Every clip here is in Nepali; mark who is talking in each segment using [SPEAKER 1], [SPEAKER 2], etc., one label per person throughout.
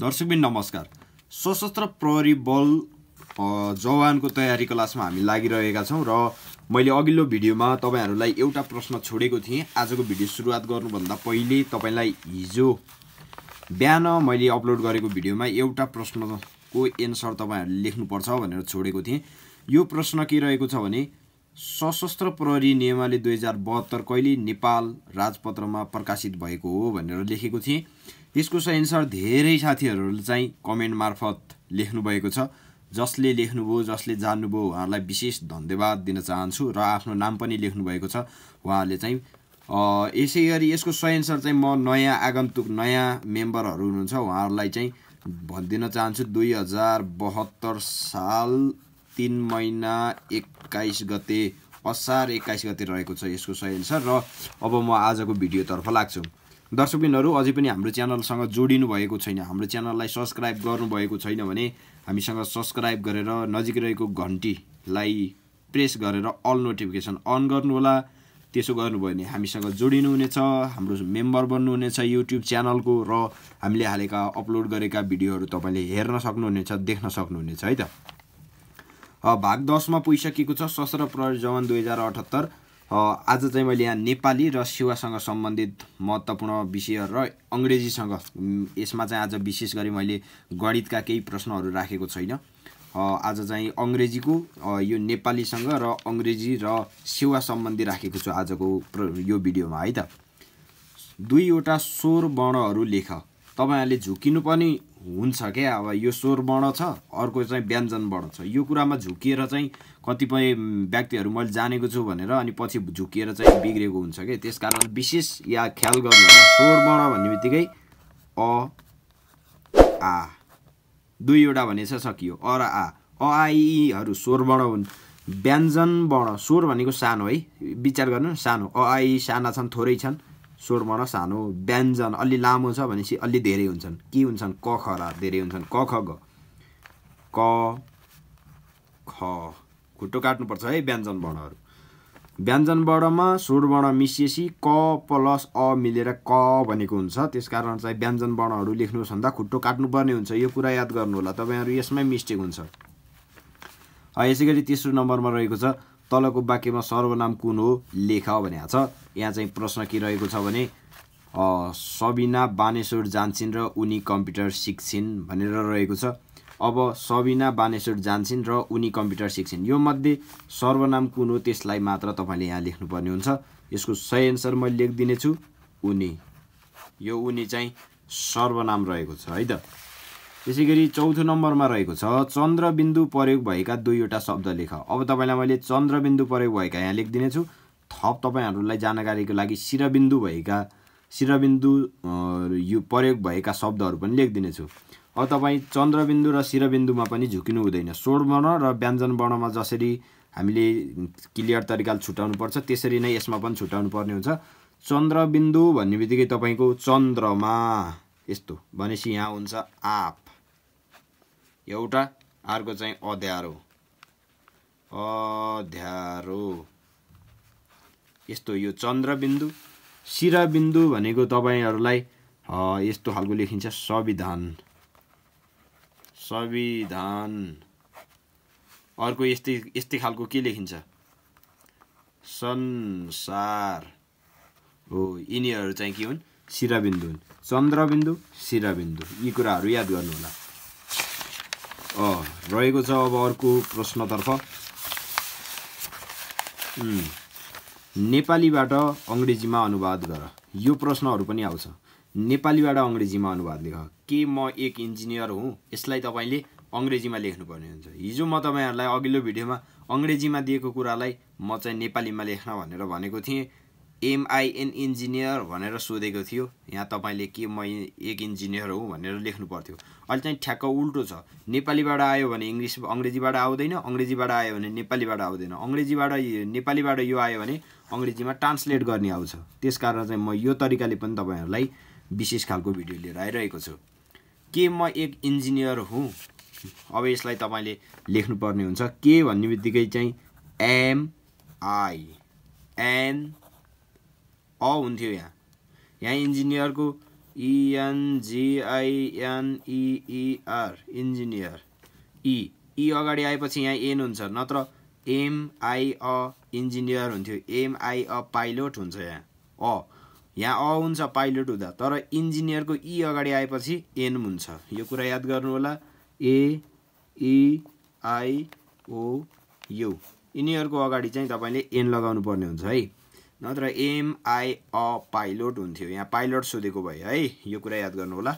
[SPEAKER 1] दर्शकबिन नमस्कार। सशस्त्र प्रहरी बल जवानको तयारी क्लासमा हामी लागिरहेका छौं र मैले अघिल्लो भिडियोमा तपाईहरुलाई एउटा प्रश्न छोडेको थिएँ। आजको भिडियो सुरुवात गर्नुभन्दा पहिले तपाईलाई हिजो बिहान मैले अपलोड गरेको भिडियोमा एउटा प्रश्नको एन्सर तपाईहरुले लेख्नुपर्छ भनेर छोडेको थिएँ। यो प्रश्न के रहेको छ भने सशस्त्र प्रहरी नियमावली 2072 कहिले नेपाल राजपत्रमा प्रकाशित भएको हो भनेर लेखेको थिएँ। यसको सही एन्सर धेरै साथीहरुले चाहिँ कमेन्ट मार्फत लेख्नु भएको छ। जसले लेख्नुभयो, जसले जान्नुभयो उहाँहरुलाई विशेष धन्यवाद दिन चाहन्छु र आफ्नो नाम पनि लेख्नु भएको छ। उहाँहरुले चाहिँ यसैगरी यसको सही एन्सर चाहिँ म नयाँ आगन्तुक नयाँ मेम्बरहरु हुनुहुन्छ उहाँहरुलाई चाहिँ भनिदिन चाहन्छु। 2072 साल 3 महिना 21 गते असार 21 गते रहेको छ यसको सही एन्सर। र अब म आजको भिडियो तर्फ लाग्छु। दर्शकबिनहरु अझै पनि हाम्रो च्यानलसँग जोडिनु भएको छैन, हाम्रो च्यानललाई सब्स्क्राइब गर्नु भएको छैन भने हामीसँग सब्स्क्राइब गरेर नजिक रहेको घण्टीलाई प्रेस गरेर अल नोटिफिकेसन अन गर्नु होला। त्यसो गर्नुभयो भने हामीसँग जोडिनु हुनेछ, हाम्रो मेम्बर बन्नु हुनेछ युट्युब च्यानलको र हामीले हालेका अपलोड गरेका भिडियोहरु तपाईले हेर्न सक्नुहुनेछ, देख्न सक्नुहुनेछ है त। भाग 10 मा पुगिसकेको छ सशस्त्र प्रहरी जवान 2078। आज चाहिँ मैले यहाँ नेपाली र सेवासँग सम्बन्धित महत्त्वपूर्ण विषयहरु र अंग्रेजीसँग यसमा चाहिँ आज विशेष गरी मैले गणितका केही प्रश्नहरु राखेको छैन। आज चाहिँ अंग्रेजीको यो नेपालीसँग र अंग्रेजी र सेवा सम्बन्धी राखेको छु आजको यो भिडियोमा है त। दुईवटा स्वर वर्णहरु लेख। तपाईहरुले झुकिनु पनि हुन्छ के। अब यो स्वर वर्ण छ, अर्को चाहिँ व्यञ्जन वर्ण छ। यो कुरामा झुकिएर चाहिँ कतिपय व्यक्तिहरु मैले जानेको छु भनेर अनि पछि झुकिएर चाहिँ बिग्रेको हुन्छ के। त्यसकारण विशेष या ख्याल गर्नु होला। स्वर वर्ण भन्नेबित्तिकै अ आ दुईवटा भनेछ सकियो। अ र आ आ इ हरु स्वर वर्ण हुन्। व्यञ्जन वर्ण स्वर भनेको सानो है, विचार गर्नु सानो। अ आ इ साना छन्, थोरै छन्, स्वर वर्ण सानो। व्यञ्जन अलि लामो छ भनेपछि अलि धेरै हुन्छन्। के हुन्छन्? क ख र धेरै हुन्छन्। क ख ग क ख खुट्टो काट्नु पर्छ है व्यञ्जन वर्णहरु। व्यञ्जन वर्णमा स्वर वर्ण मिसिएसी क प्लस अ मिलेर क भनेको हुन्छ। त्यसकारण चाहिँ व्यञ्जन वर्णहरु लेख्नुस् भन्दा खुट्टो काट्नु पर्ने हुन्छ। यो कुरा याद गर्नु होला, तपाईहरु यसमै मिस्टेक हुन्छ। यसैगरी तेस्रो नम्बरमा रहेको छ तलको वाक्यमा सर्वनाम कुन हो लेख भनेको छ। यहाँ चाहिँ प्रश्न के रहेको छ भने सबिना बानेश्वर जान्छिन् र उनी कम्प्युटर सिक्छिन् भनेर रहेको छ। अब सबिना बानेश्वर जान्छिन् र उनी कम्प्युटर सिक्छिन्, यो मध्ये सर्वनाम कुन हो त्यसलाई मात्र तपाईले यहाँ लेख्नुपर्ने हुन्छ। यसको सही एन्सर मैले लेखिदिने छु उनी। यो उनी चाहिँ सर्वनाम रहेको छ है त। त्यसैगरी चौथो नम्बरमा रहेको छ चन्द्रबिन्दु प्रयोग भएका दुईवटा शब्द लेख। अब तपाईलाई मैले चन्द्रबिन्दु प्रयोग भएका यहाँ लेखिदिने छु। थप तपाईहरुलाई जानकारीको लागि शिरबिन्दु यो प्रयोग भएका शब्दहरु पनि लेखिदिने छु। अब तपाई चन्द्रबिन्दु र शिरबिन्दुमा पनि झुकिनु हुँदैन। स्वर वर्ण र व्यञ्जन वर्णमा जसरी हामीले क्लियर तरिकाले छुटाउनु पर्छ त्यसरी नै यसमा पनि छुटाउनु पर्ने हुन्छ। चन्द्रबिन्दु भन्नेबित्तिकै तपाईको चन्द्रमा यस्तो भनेपछि यहाँ हुन्छ आप एउटा, अर्को चाहिँ अध्यारो यस्तो यो चन्द्रबिन्दु। शिरबिन्दु भनेको तपाईहरुलाई यस्तो खालको लेखिन्छ संविधान। अर्को यस्तै खालको के लेखिन्छ संसार हो। यिनीहरु चाहिँ के हुन्? शिरबिन्दु हुन्। चन्द्रबिन्दु शिरबिन्दु यी कुराहरु याद गर्नु होला। रहेको छ अब अर्को प्रश्नतर्फ। नेपालीबाट अंग्रेजीमा अनुवाद गर। यो प्रश्नहरु पनि आउँछ। नेपालीबाट अंग्रेजीमा अनुवाद लेख। के म एक इन्जिनियर हुँ? यसलाई तपाईले अंग्रेजीमा लेख्नुपर्ने हुन्छ। हिजो म तपाईहरुलाई अघिल्लो भिडियोमा अंग्रेजीमा दिएको कुरालाई म चाहिँ नेपालीमा लेख्न भनेर भनेको थिएँ। MIN इन्जिनियर भनेर सोधेको थियो। यहाँ तपाईले के म एक इन्जिनियर हुँ भनेर लेख्नु पर्थ्यो। अहिले चाहिँ ठ्याक्क उल्टो छ। नेपालीबाट आयो भने अंग्रेजीबाट आउँदैन, अंग्रेजीबाट आयो भने नेपालीबाट आउँदैन, नेपालीबाट यो आयो भने अंग्रेजीमा ट्रान्सलेट गर्ने आउँछ। त्यसकारण चाहिँ म यो तरिकाले पनि तपाईहरुलाई विशेष खालको भिडियो लिएर आइरहेको छु। के म एक इन्जिनियर हुँ? अब यसलाई तपाईले लेख्नुपर्ने हुन्छ। के भन्नेबित्तिकै चाहिँ MIN हुन्थ्यो। यहाँ इन्जिनियरको ENGINEER इन्जिनियर ई अगाडि आएपछि यहाँ एन हुन्छ नत्र MI अ इन्जिनियर हुन्थ्यो MI अ पाइलट हुन्छ यहाँ हुन्छ पाइलट हुँदा तर इन्जिनियरको ई अगाडि आएपछि एन हुन्छ यो कुरा याद गर्नु होला AEIOU यिनीहरूको अगाडि चाहिँ तपाईले एन लगाउनु पर्ने हुन्छ है नत्र MI अ पाइलट हुन्थ्यो यहाँ पाइलट सोधेको भयो है यो कुरा याद गर्नु होला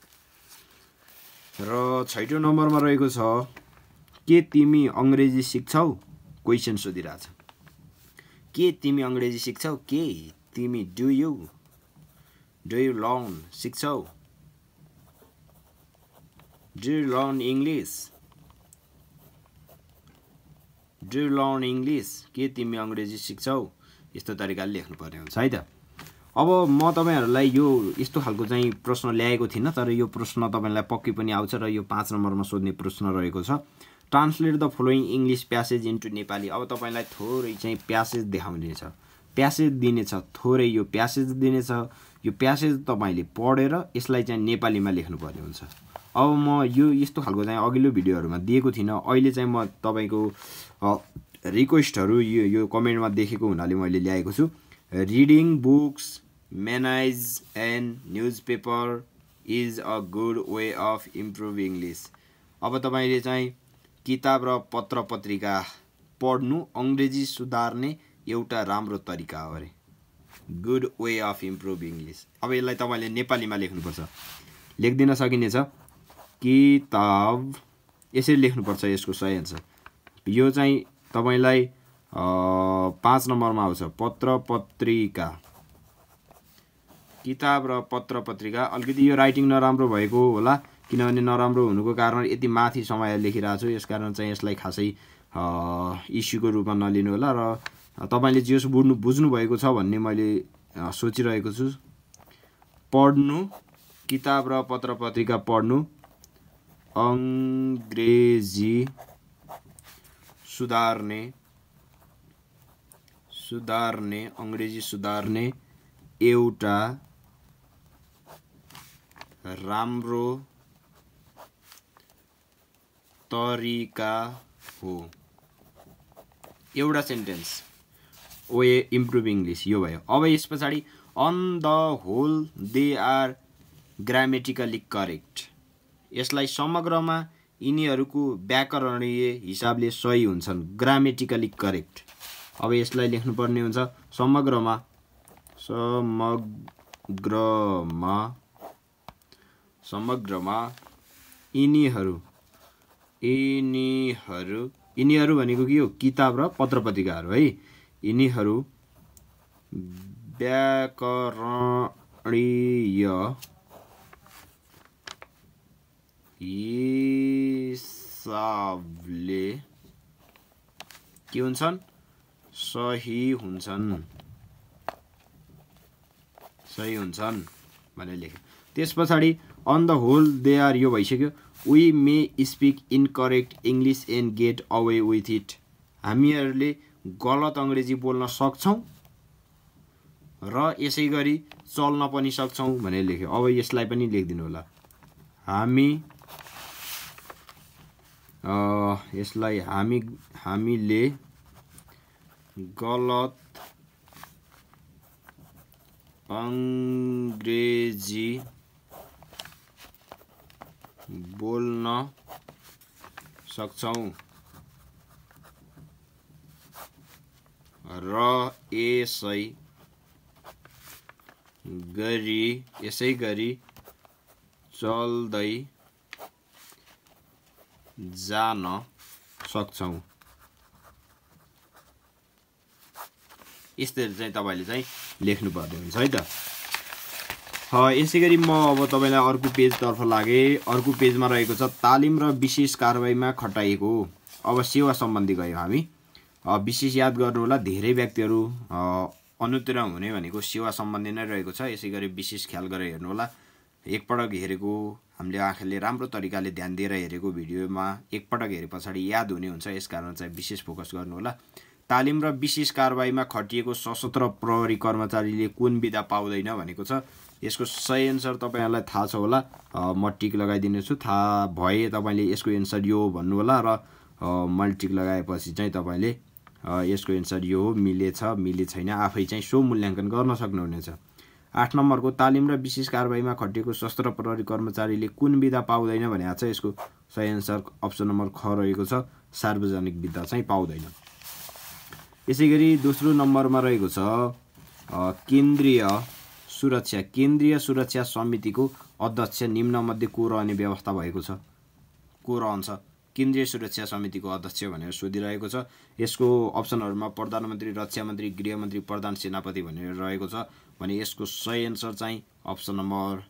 [SPEAKER 1] र 6औं नम्बरमा रहेको छ के तिमी अंग्रेजी सिक्छौ क्वेशन सोधिरहेछ के तिमी अंग्रेजी सिक्छौ के तिमी डु यु लर्न सिक्छौ डु यु लर्न इंग्लिश के तिमी अंग्रेजी सिक्छौ यस्तो तरिकाले लेख्नु पर्ने हुन्छ है त अब म तपाईहरुलाई यो यस्तो खालको चाहिँ प्रश्न ल्याएको थिन तर यो प्रश्न तपाईलाई पक्कै पनि आउँछ र यो 5 नम्बरमा सोध्ने प्रश्न रहेको छ translate the following English passage into Nepali अब तपाईलाई थोरै चाहिँ प्यासेज देखाउने छ प्यासेज दिनेछ थोरै यो प्यासेज दिनेछ यो प्यासेज तपाईले पढेर यसलाई चाहिँ नेपालीमा लेख्नु पर्ने हुन्छ अब म यो यस्तो खालको चाहिँ अघिल्लो भिडियोहरुमा दिएको थिन अहिले चाहिँ म तपाईको रिक्वेस्टहरु यो कमेन्टमा देखेको हुनाले मैले ल्याएको छु reading books manage and newspaper is a good way of improving English अब तपाईले चाहिँ किताब र पत्र पत्रिका पढ्नु अंग्रेजी सुधार्ने एउटा राम्रो तरिका हो अरे good way of improving English अब यसलाई तपाईले नेपालीमा लेख्नु पर्छ लेख्दिन सकिनेछ किताब यसरी लेख्नु पर्छ यसको सही आन्सर यो चाहिँ तपाईलाई 5 नम्बरमा आउँछ पत्र पत्रिका किताब र पत्र पत्रिका अलिकति यो राइटिङ नराम्रो भएको होला किनभने नराम्रो हुनुको कारण यति माथि समय लेखिरहेको छु यसकारण चाहिँ यसलाई खासै इस्युको रूपमा नलिनु होला र तपाईले जे बुझ्नु भएको छ भन्ने मैले सोचिरहेको छु पढ्नु किताब र पत्र पत्रिका पढ्नु अंग्रेजी सुधार्ने एउटा राम्रो तरिका हो एउटा सेन्टेन्स वे इम्प्रुभिङ इंग्लिश यो भयो अब यसपछि on the whole they are grammatically correct यसलाई समग्रमा यिनीहरुको व्याकरणीय हिसाबले सही हुन्छन् ग्रामेटिकली करेक्ट अब यसलाई लेख्नु पर्ने हुन्छ समग्रमा यिनीहरु भनेको के हो किताब र पत्रपत्रिकाहरु है यिनीहरु व्याकरणीय हिसाबले के हुन्छन् सही हुन्छन् भनेर लेख्यो त्यसपछि on the whole they are यो भइसक्यो we may speak incorrect English and get away with it हामीहरुले गलत अंग्रेजी बोल्न सक्छौं र यसैगरी चल्न पनि सक्छौं भनेर लेख्यो अब यसलाई पनि लेख्दिनु होला हामीले गलत अंग्रेजी बोल्न सक्छौं र यसै गरी चल्दै जान सक्छौं यसरी चाहिँ तपाईले चाहिँ लेख्नु पर्ने हुन्छ है त यसैगरी म अब तपाईलाई अर्को पेज तर्फ लागे अर्को पेजमा रहेको छ तालिम र विशेष कारबाहीमा खटाइएको अब सेवा सम्बन्धी गयो हामी विशेष याद गर्नु होला धेरै व्यक्तिहरु अनुत्तीर्ण हुने भनेको सेवा सम्बन्धी नै रहेको छ यसैगरी विशेष ख्याल गरेर हेर्नु होला एकपटक हेरेको हामीले आँखाले राम्रो तरिकाले ध्यान दिएर हेरेको भिडियोमा एकपटक हेरे पछाडी याद हुने हुन्छ यसकारण चाहिँ विशेष फोकस गर्नु होला तालिम र विशेष कारबाहीमा खटिएको सशस्त्र प्रहरी कर्मचारीले कुन बिदा पाउँदैन भनेको छ यसको सही एन्सर तपाईहरुलाई थाहा छ होला, म टिक लगाइदिने छु। थाहा भए तपाईले यसको एन्सर यो हो भन्नु होला र मैले टिक लगाएपछि चाहिँ तपाईले यसको एन्सर यो हो, मिलेछ मिले छैन आफै चाहिँ सो मूल्याङ्कन गर्न सक्नुहुनेछ। 8 नम्बरको तालिम र विशेष कारबाहीमा खटिएको सशस्त्र प्रहरी कर्मचारीले कुन बिदा पाउँदैन भनेको छ। यसको सही एन्सर अप्सन नम्बर ख रहेको छ, सार्वजनिक बिदा चाहिँ पाउँदैन। यसैगरी दोस्रो नम्बरमा रहेको छ केन्द्रीय सुरक्षा समितिको अध्यक्ष निम्नमध्ये को रहने व्यवस्था भएको छ। को रहन्छ केन्द्रीय सुरक्षा समितिको अध्यक्ष भनेर सोधिरहेको छ। यसको अप्सनहरुमा प्रधानमन्त्री, रक्षा मन्त्री, गृहमन्त्री, प्रधान सेनापति भनेर रहेको छ भने यसको सही एन्सर चाहिँ अप्सन नम्बर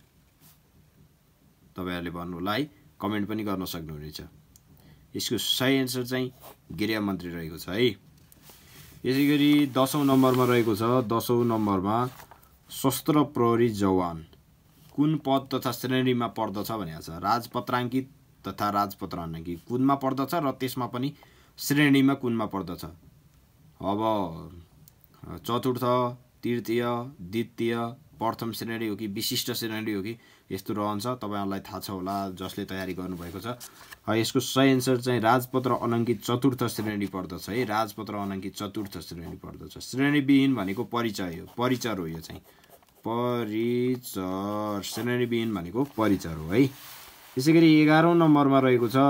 [SPEAKER 1] तपाईहरुले भन्नु होला है, कमेन्ट पनि गर्न सक्नुहुनेछ। यसको सही एन्सर चाहिँ गृहमन्त्री रहेको छ है। यसैगरी 10औं नम्बरमा रहेको छ। 10औं नम्बरमा सशस्त्र प्रहरी जवान कुन पद तथा श्रेणीमा पर्दछ भनेको छ। राजपत्राङ्कित तथा राजपत्र अनाङ्कित कुनमा पर्दछ र त्यसमा पनि श्रेणीमा कुनमा पर्दछ। अब चतुर्थ, तृतीय, द्वितीय, प्रथम श्रेणी हो कि विशिष्ट श्रेणी हो कि यस्तो रहन्छ। तपाईहरुलाई थाहा छ होला जसले तयारी गर्नुभएको छ। यसको सही एन्सर चाहिँ राजपत्र अनाङ्कित चतुर्थ श्रेणी पर्दछ है। राजपत्र अनाङ्कित चतुर्थ श्रेणी पर्दछ। श्रेणीविहीन भनेको परिचय हो, परिचर हो। यो चाहिँ परिचर, श्रेणीविहीन भनेको परिचर हो है। यसैगरी 11औं नम्बरमा रहेको छ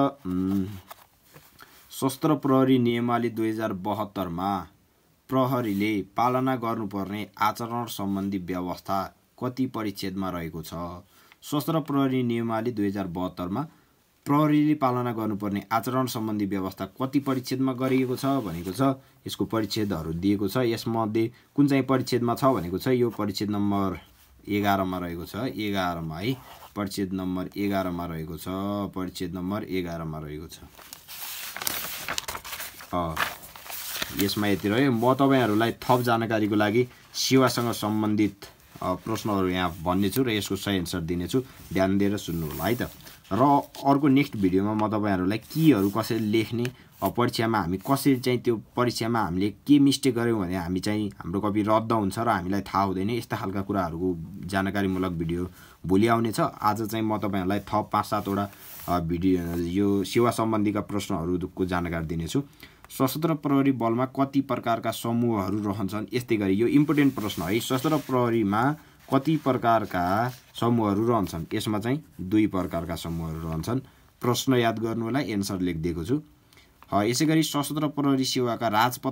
[SPEAKER 1] सशस्त्र प्रहरी नियमावली 2072 मा प्रहरीले पालना गर्नुपर्ने आचरण सम्बन्धी व्यवस्था कति परिच्छेदमा रहेको छ। सशस्त्र प्रहरी नियमावली 2072 मा प्रहरीले पालना गर्नुपर्ने आचरण सम्बन्धी व्यवस्था कति परिच्छेदमा गरिएको छ भनेको छ। यसको परिच्छेदहरु दिएको छ। यसमध्ये कुन चाहिँ परिच्छेदमा छ भनेको छ। यो परिच्छेद नम्बर 11 मा रहेको छ। 11 मा है, परिच्छेद नम्बर 11 मा रहेको छ। परिच्छेद नम्बर 11 मा रहेको छ। यसमा यति रह्यो। म तपाईहरुलाई थप जानकारीको लागि सेवासँग सम्बन्धित प्रश्नहरु यहाँ भन्ने छु र यसको सही एन्सर दिने छु। ध्यान दिएर सुन्नु होला है त। र अर्को नेक्स्ट भिडियोमा म तपाईहरुलाई कीहरु कसरी लेख्ने, परीक्षामा हामी कसरी चाहिँ त्यो परीक्षामा हामीले के मिस्टेक गर्यौं भने हामी चाहिँ हाम्रो कपी रद्द हुन्छ र हामीलाई थाहा हुँदैन, यस्ता खालका कुराहरुको जानकारीमूलक भिडियो भोलि आउने छ। आज चाहिँ म तपाईहरुलाई थप 5-7 वटा भिडियो यो सेवा सम्बन्धीका प्रश्नहरुको जानकारी दिनेछु। सशस्त्र प्रहरी बलमा कति प्रकारका समूहहरु रहन्छन्। यस्तै गरी यो इम्पोर्टेन्ट प्रश्न है। सशस्त्र प्रहरीमा कति प्रकारका समूहहरु रहन्छन्। यसमा चाहिँ 2 प्रकारका समूहहरु रहन्छन्। प्रश्न याद गर्नु होला, एन्सर लेखिदिएको छु। यसैगरी सशस्त्र प्रहरी सेवाका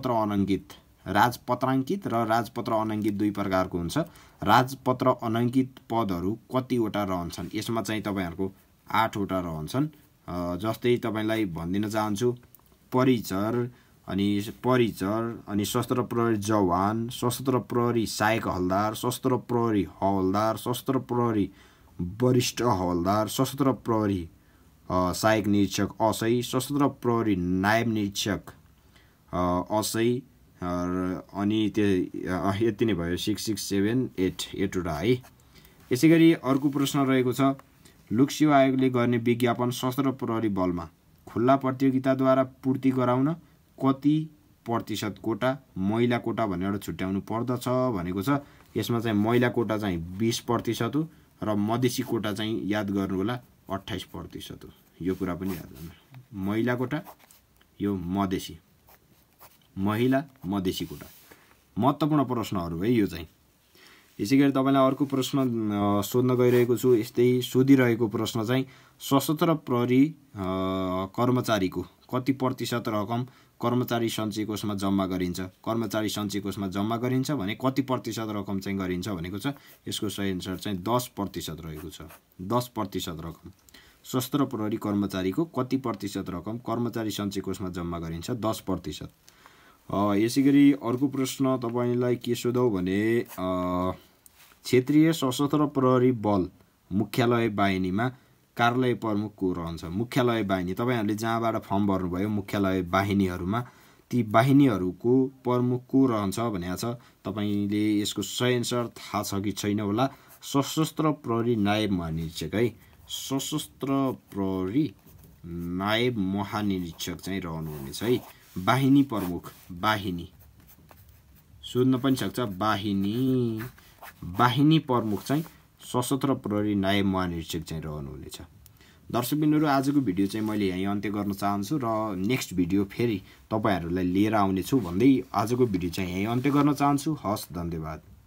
[SPEAKER 1] राजपत्राङ्कित र राजपत्र अनाङ्कित 2 प्रकारको हुन्छ। राजपत्र अनाङ्कित पदहरु कतिवटा रहन्छन्। यसमा चाहिँ तपाईहरुको 8 वटा रहन्छन्। जस्तै तपाईलाई भनिदिन चाहन्छु परिचर अनि सशस्त्र प्रहरी जवान, सशस्त्र प्रहरी सहायक हवलदार, सशस्त्र प्रहरी हवलदार, सशस्त्र प्रहरी वरिष्ठ हवलदार, सशस्त्र प्रहरी सहायक निरीक्षक असै, सशस्त्र प्रहरी नायब निरीक्षक असै अनि यति नै भयो। 6, 6, 7, 8 वटा है। यसैगरी अर्को प्रश्न रहेको छ लोकसेवा आयोगले गर्ने विज्ञापन सशस्त्र प्रहरी बलमा खुल्ला प्रतियोगिताद्वारा पूर्ति गराउन कति प्रतिशत कोटा महिला कोटा भनेर छुट्याउनु पर्दछ भनेको छ। यसमा चाहिँ महिला कोटा चाहिँ 20% हो र मधेसी कोटा चाहिँ याद गर्नु होला 28% हो। यो कुरा पनि याद गर्नु। महिला कोटा यो मधेसी, महिला मधेसी कोटा महत्त्वपूर्ण प्रश्नहरु है यो चाहिँ। यसैगरी तपाईलाई अर्को प्रश्न सोध्न गइरहेको छु। यस्तै सोधिरहेको प्रश्न चाहिँ सशस्त्र प्रहरी कर्मचारीको कति प्रतिशत रकम कर्मचारी सञ्चय कोषमा जम्मा गरिन्छ। कर्मचारी सञ्चय कोषमा जम्मा गरिन्छ भने कति प्रतिशत रकम चाहिँ गरिन्छ भनेको छ। यसको सही एन्सर चाहिँ 10% रहेको छ। 10% रकम सशस्त्र प्रहरी कर्मचारीको कति प्रतिशत रकम कर्मचारी सञ्चय कोषमा जम्मा गरिन्छ। 10%। यसैगरी अर्को प्रश्न तपाईलाई के सोधौ भने क्षेत्रीय सशस्त्र प्रहरी बल मुख्यालय बाहिनीमा कार्यालय प्रमुख को रहन्छ। मुख्यालय बाहिनी तपाईहरुले जहाँबाट फर्म भर्नुभयो मुख्यालय बाहिनीहरुमा ती बाहिनीहरुको प्रमुख को रहन्छ भनेको छ। तपाईले यसको सही एन्सर थाहा छ कि छैन होला। सशस्त्र प्रहरी नायब महानिरीक्षक है। सशस्त्र प्रहरी नायब महानिरीक्षक चाहिँ रहनुहुनेछ है। बाहिनी प्रमुख, बाहिनी सोध्न पनि सक्छ। बाहिनी वाहिनी प्रमुख चाहिँ सशस्त्र प्रहरी नायब महानिरीक्षक चाहिँ रहनुहुनेछ। दर्शकबिन्दुहरू, आजको भिडियो चाहिँ मैले यहीँ अन्त्य गर्न चाहन्छु र नेक्स्ट भिडियो फेरि तपाईहरुलाई लिएर आउने छु भन्दै आजको भिडियो चाहिँ यहीँ अन्त्य गर्न चाहन्छु। हस्, धन्यवाद।